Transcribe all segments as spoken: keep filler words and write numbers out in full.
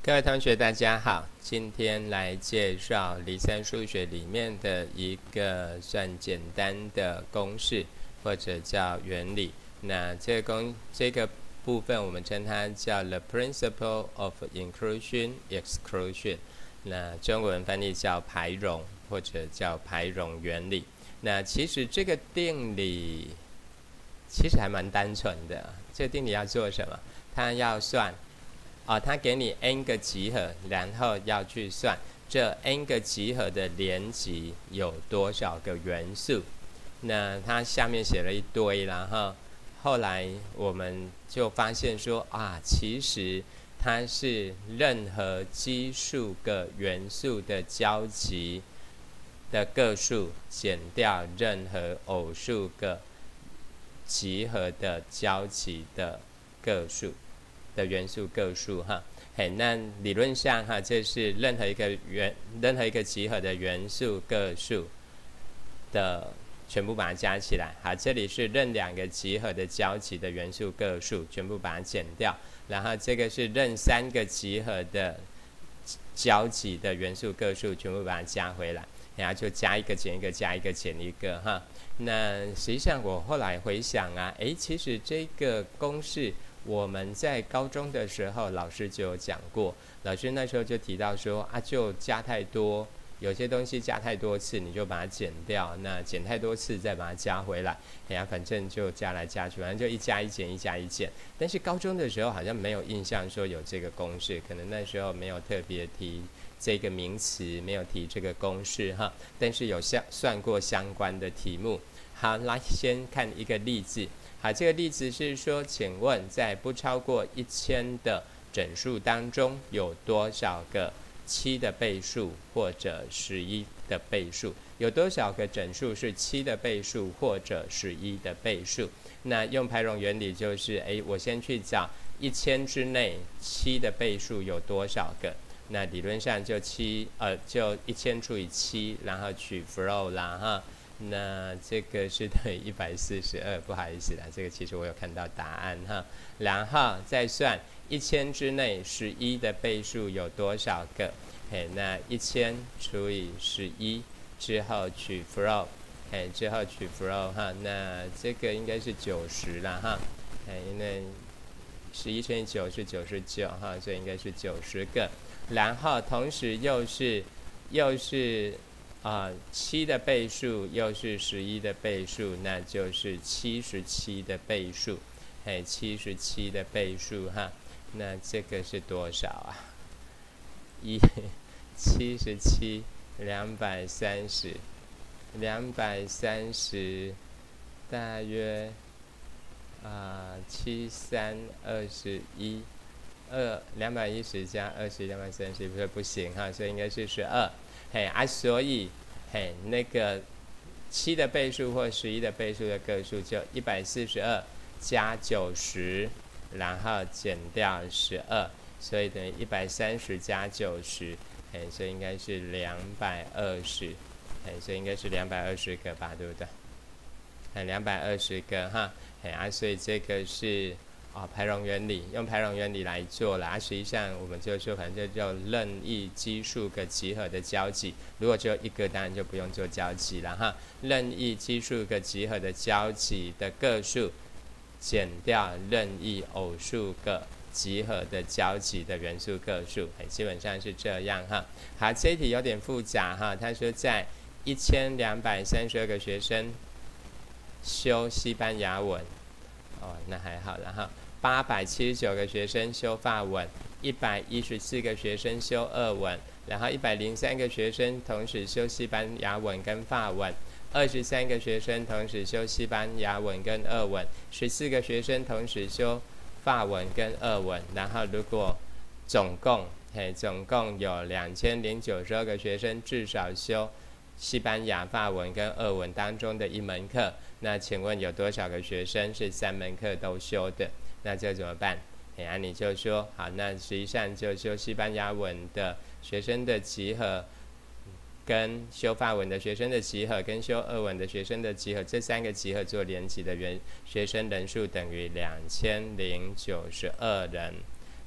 各位同学，大家好。今天来介绍离散数学里面的一个算简单的公式，或者叫原理。那这个公这个部分我们称它叫 The Principle of Inclusion Exclusion。那中文翻译叫排容，或者叫排容原理。那其实这个定理其实还蛮单纯的。这个定理要做什么？它要算。啊、哦，它给你 n 个集合，然后要去算这 n 个集合的连集有多少个元素。那它下面写了一堆，然后后来我们就发现说啊，其实它是任何奇数个元素的交集的个数减掉任何偶数个集合的交集的个数。的元素个数哈，嘿，那理论上哈，这是任何一个元任何一个集合的元素个数的全部把它加起来。好，这里是任两个集合的交集的元素个数全部把它减掉，然后这个是任三个集合的交集的元素个数全部把它加回来，然后就加一个减一个，加一个减一个哈。那实际上我后来回想啊，诶，其实这个公式。我们在高中的时候，老师就有讲过。老师那时候就提到说啊，就加太多，有些东西加太多次，你就把它减掉；那减太多次，再把它加回来。哎呀，反正就加来加去，反正就一加一减，一加一减。但是高中的时候好像没有印象说有这个公式，可能那时候没有特别提这个名词，没有提这个公式哈。但是有相算过相关的题目。好，来先看一个例子。好，这个例子是说，请问在不超过一千的整数当中，有多少个七的倍数或者十一的倍数？有多少个整数是七的倍数或者十一的倍数？那用排容原理就是，哎，我先去找一千之内七的倍数有多少个？那理论上就七，呃，就一千除以七，然后取 flow 啦，哈。那这个是等于一百四十二，不好意思啦，这个其实我有看到答案哈。然后再算一千之内十一的倍数有多少个？嘿，那一千除以十一之后取 flow， 嘿，之后取 flow 哈，那这个应该是九十啦哈，嘿，因为十一乘以九是九十九哈，所以应该是九十个。然后同时又是又是。啊、呃，七的倍数又是十一的倍数，那就是七十七的倍数，哎，七十七的倍数哈，那这个是多少啊？一七十七，两百三十，两百三十，大约啊七三二十一，二两百一十加二十，两百三十，不是不行哈，所以应该是十二。嘿啊，所以嘿那个七的倍数或十一的倍数的个数就一百四十二加九十，然后减掉十二，所以等于一百三十加九十，嘿，所以应该是两百二十，嘿，所以应该是两百二十个吧，对不对？嘿，两百二十个哈，嘿啊，所以这个是。啊、哦，排容原理用排容原理来做了啊，实际上我们就说，反正就叫任意奇数个集合的交集。如果只有一个，当然就不用做交集了哈。任意奇数个集合的交集的个数，减掉任意偶数个集合的交集的元素个数，基本上是这样哈。好，这一题有点复杂哈。他说在一千两百三十二个学生修西班牙文，哦，那还好了哈。八百七十九个学生修法文，一百一十四个学生修俄文，然后一百零三个学生同时修西班牙文跟法文，二十三个学生同时修西班牙文跟俄文，十四个学生同时修法文跟俄文，然后如果总共嘿总共有两千零九十二个学生至少修西班牙、法文跟俄文当中的一门课，那请问有多少个学生是三门课都修的？那这怎么办？哎呀，你就说好，那实际上就修西班牙文的学生的集合，跟修法文的学生的集合，跟修俄文的学生的集合，这三个集合做连集的原学生人数等于两千零九十二人。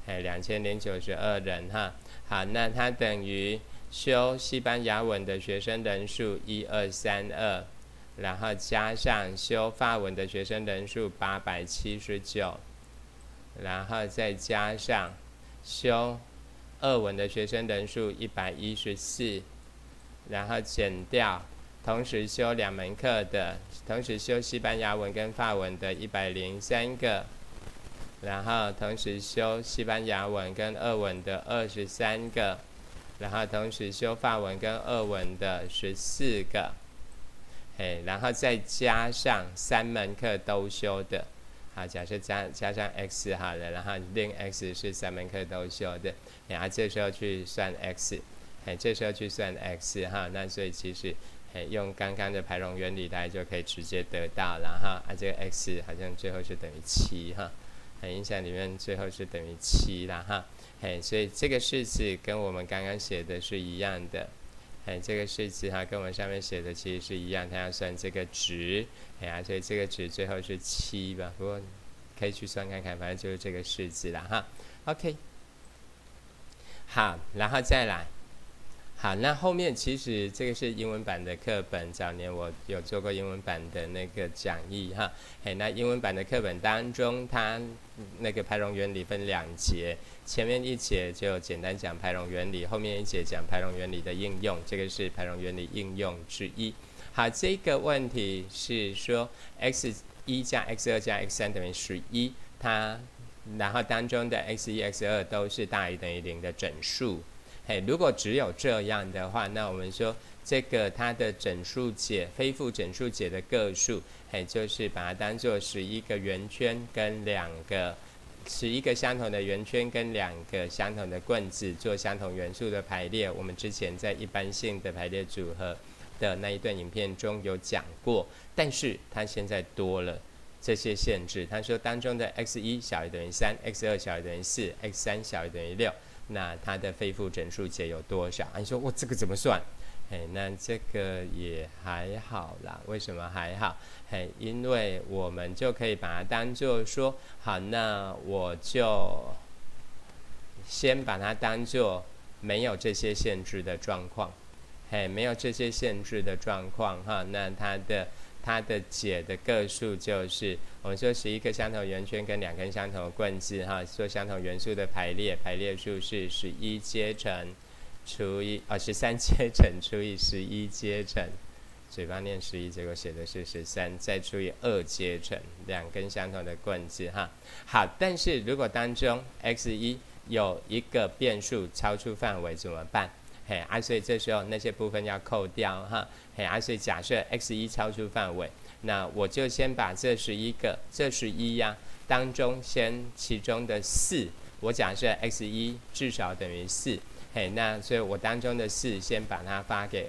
哎，两千零九十二人哈。好，那它等于修西班牙文的学生人数一二三二，然后加上修法文的学生人数八百七十九，然后再加上修俄文的学生人数一百一十四，然后减掉同时修两门课的，同时修西班牙文跟法文的一百零三个，然后同时修西班牙文跟俄文的二十三个，然后同时修法文跟俄文的十四个，嘿，然后再加上三门课都修的，好，假设加加上 x 好了，然后令 x 是三门课都修的，然后这时候去算 x， 嘿，这时候去算 x 哈，那所以其实嘿用刚刚的排容原理来就可以直接得到了哈，啊这个 x 好像最后是等于七哈，很印象里面最后是等于七啦哈，嘿，所以这个式子跟我们刚刚写的是一样的。哎，这个式子哈跟我们上面写的其实是一样，它要算这个值，哎呀，所以这个值最后是七吧，不过可以去算看看，反正就是这个式子啦哈。OK， 好，然后再来，好，那后面其实这个是英文版的课本，早年我有做过英文版的那个讲义哈，哎，那英文版的课本当中，它那个排容原理分两节。前面一节就简单讲排容原理，后面一节讲排容原理的应用，这个是排容原理应用之一。好，这个问题是说 x 一 加 x 二 加 x 三 等于十一，它然后当中的 x 一 x 二 都是大于等于零的整数。嘿，如果只有这样的话，那我们说这个它的整数解非负整数解的个数，嘿，就是把它当做十一个圆圈跟两个。十一个相同的圆圈跟两个相同的棍子做相同元素的排列，我们之前在一般性的排列组合的那一段影片中有讲过，但是它现在多了这些限制。他说当中的 x 一 小于等于三 x 二 小于等于四 x 三 小于等于六，那它的非负整数解有多少？啊、你说哇这个怎么算？嘿，那这个也还好啦，为什么还好？嘿，因为我们就可以把它当作说，好，那我就先把它当作没有这些限制的状况，嘿，没有这些限制的状况哈，那它的它的解的个数就是我们说十一个相同圆圈跟两根相同的棍子哈，做相同元素的排列，排列数是十一阶乘。除以啊十三阶乘除以十一阶乘，嘴巴念十一，结果写的是十三，再除以二阶乘，两根相同的棍子哈。好，但是如果当中 x 一 有一个变数超出范围怎么办？嘿啊，所以这时候那些部分要扣掉哈。嘿啊，所以假设 x 一 超出范围，那我就先把这十一个这十一呀当中先其中的四，我假设 x 一 至少等于四。嘿，那所以我当中的四先把它发给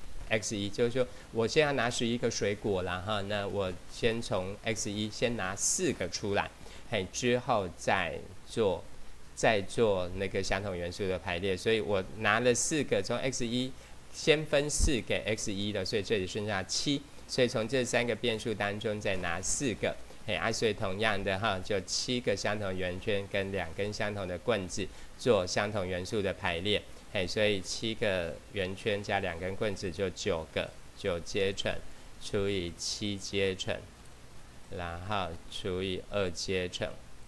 x 一，就是说我现在拿十一个水果啦哈，那我先从 x 一 先拿四个出来，嘿，之后再做再做那个相同元素的排列，所以我拿了四个，从 x 一 先分四给 x 一 的，所以这里剩下七，所以从这三个变数当中再拿四个。嘿，啊，所以同样的哈，就七个相同圆圈跟两根相同的棍子做相同元素的排列。嘿，所以七个圆圈加两根棍子就九个，九阶乘除以七阶乘，然后除以二阶乘。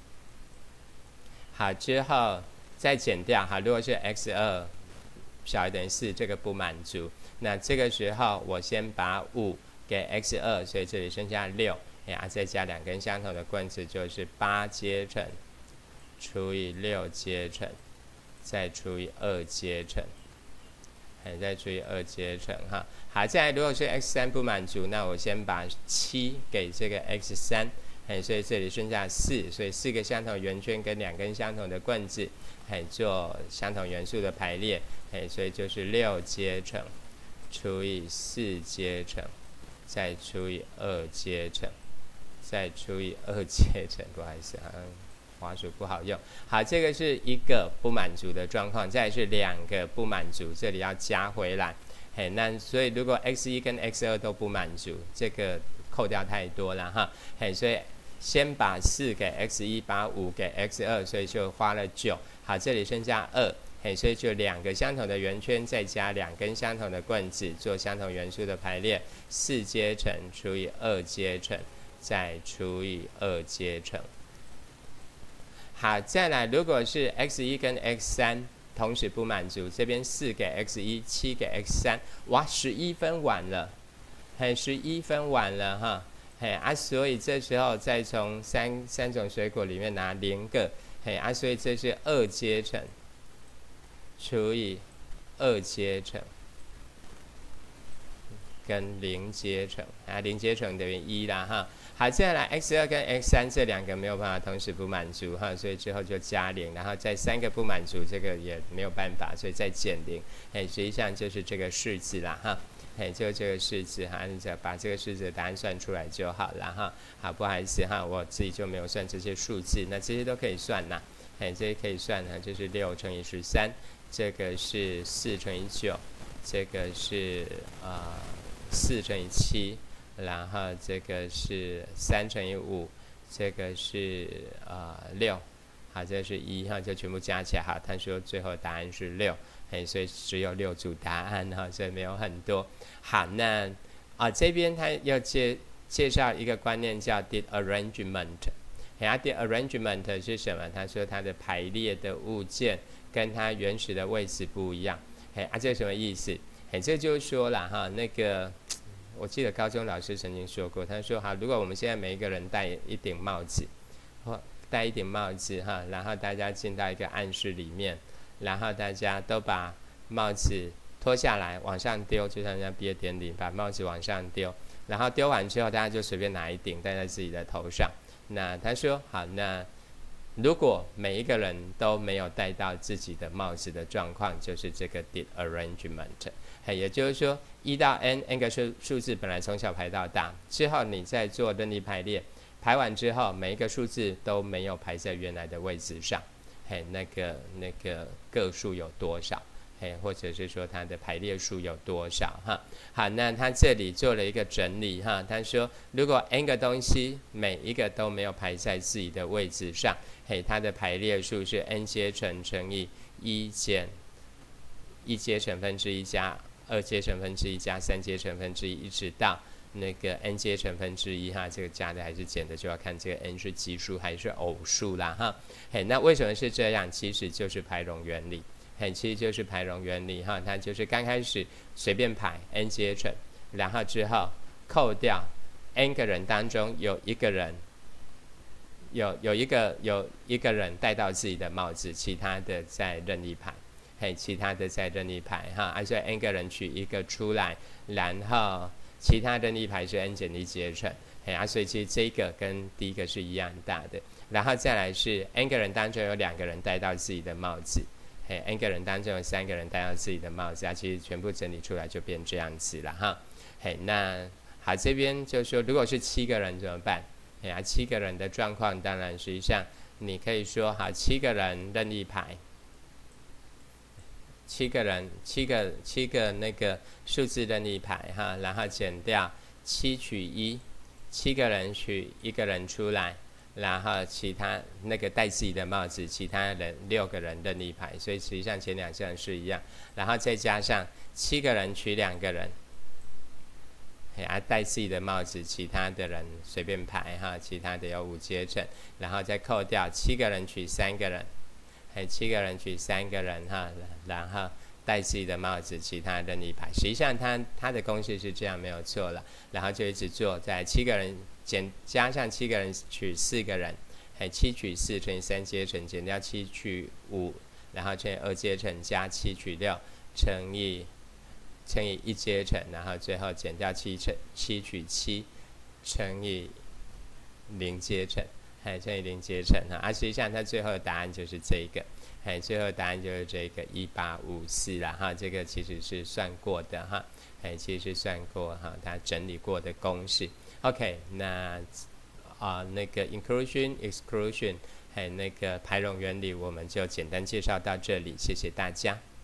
好，之后再减掉。好，如果是 x 二 小于等于四，这个不满足，那这个时候我先把五给 x 二，所以这里剩下六。啊，再加两根相同的棍子，就是八阶乘除以六阶乘，再除以二阶乘，还再除以二阶乘哈。好，再来如果是 x 三 不满足，那我先把七给这个 x 三，哎，所以这里剩下四，所以四个相同圆圈跟两根相同的棍子，哎，做相同元素的排列，哎，所以就是六阶乘除以四阶乘，再除以二阶乘。再除以二阶乘，不好意思，好像滑鼠不好用。好，这个是一个不满足的状况，再来是两个不满足，这里要加回来。嘿，那所以如果 x 一 跟 x 二 都不满足，这个扣掉太多了哈。嘿，所以先把四给 x 一，把五给 x 二，所以就花了九。好，这里剩下二，嘿，所以就两个相同的圆圈，再加两根相同的棍子，做相同元素的排列。四阶乘除以二阶乘，再除以二阶乘。好，再来，如果是 x 一 跟 x 三同时不满足，这边四给 x 一，七给 x 三，哇，十一分完了，嘿，十一分完了哈，嘿啊，所以这时候再从三三种水果里面拿零个，嘿啊，所以这是二阶乘除以二阶乘跟零阶乘啊，零阶乘等于一啦哈。好，再来 x 二跟 x 三这两个没有办法同时不满足哈，所以之后就加零，然后再三个不满足，这个也没有办法，所以再减零，哎，实际上就是这个式子啦哈，哎，就这个式子哈，你只要把这个式子的答案算出来就好了哈。好，不好意思哈，我自己就没有算这些数字，那这些都可以算啦，哎，这些可以算呢，就是六乘以十三，这个是四乘以九，这个是呃四乘以七。然后这个是三乘以五，这个是呃六，好，这是一哈，就全部加起来，好，他说最后答案是六，哎，所以只有六组答案哈，所以没有很多。好，那啊这边他要介介绍一个观念叫 did arrangement， 哎 ，did arrangement 是什么？他说它的排列的物件跟它原始的位置不一样，哎啊，这是什么意思？哎，这就是说了哈，那个。我记得高中老师曾经说过，他说：“好，如果我们现在每一个人戴一顶帽子，或戴一顶帽子哈，然后大家进到一个暗室里面，然后大家都把帽子脱下来往上丢，就像人家毕业典礼把帽子往上丢，然后丢完之后，大家就随便拿一顶戴在自己的头上。那他说好，那如果每一个人都没有戴到自己的帽子的状况，就是这个 did arrangement。”也就是说，一到 n，n 个数数字本来从小排到大，之后你再做任意排列，排完之后，每一个数字都没有排在原来的位置上，嘿，那个那个个数有多少？嘿，或者是说它的排列数有多少？哈，好，那他这里做了一个整理哈，他说，如果 n 个东西每一个都没有排在自己的位置上，嘿，它的排列数是 n 阶乘乘以一减一阶乘分之一加。二阶乘分之一加三阶乘分之一，一直到那个 n 阶乘分之一哈，这个加的还是减的，就要看这个 n 是奇数还是偶数啦哈。嘿，那为什么是这样？其实就是排容原理，嘿，其实就是排容原理哈。它就是刚开始随便排 n 阶乘，然后之后扣掉 n 个人当中有一个人有有一个有一个人戴到自己的帽子，其他的在任意排。嘿，其他的在任意排哈，啊，所以 n 个人取一个出来，然后其他任意排是 n 减一阶乘，嘿啊，所以其实这个跟第一个是一样大的，然后再来是 n 个人当中有两个人戴到自己的帽子，嘿 ，n 个人当中有三个人戴到自己的帽子，啊，其实全部整理出来就变这样子了哈，嘿，那好，这边就说如果是七个人怎么办？嘿啊，七个人的状况当然实际上你可以说好，七个人任意排。七个人，七个七个那个数字任意排哈，然后减掉七取一，七个人取一个人出来，然后其他那个戴自己的帽子，其他人六个人任意排，所以实际上前两项是一样，然后再加上七个人取两个人，啊戴自己的帽子，其他的人随便排哈，其他的有五阶乘，然后再扣掉七个人取三个人。嘿，七个人取三个人哈，然后戴自己的帽子，其他任意排。实际上它它的公式是这样没有错了，然后就一直做，在七个人减加上七个人取四个人，嘿，七取四乘以三阶乘减掉七取五，然后乘以二阶乘加七取六乘以乘以一阶乘，然后最后减掉七乘七取七乘以零阶乘。哎，乘以零阶乘哈，啊，实际上它最后的答案就是这个，哎，最后答案就是这个一八五四啦哈，这个其实是算过的哈，哎，其实是算过哈，它整理过的公式。OK， 那啊、呃、那个 inclusion exclusion， 还有那个排容原理，我们就简单介绍到这里，谢谢大家。